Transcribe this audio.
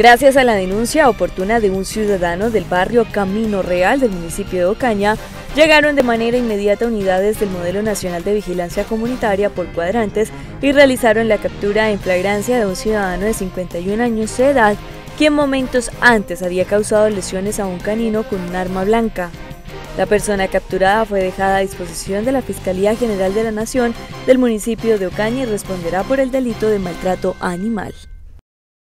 Gracias a la denuncia oportuna de un ciudadano del barrio Camino Real del municipio de Ocaña, llegaron de manera inmediata unidades del Modelo Nacional de Vigilancia Comunitaria por cuadrantes y realizaron la captura en flagrancia de un ciudadano de 51 años de edad, quien momentos antes había causado lesiones a un canino con un arma blanca. La persona capturada fue dejada a disposición de la Fiscalía General de la Nación del municipio de Ocaña y responderá por el delito de maltrato animal.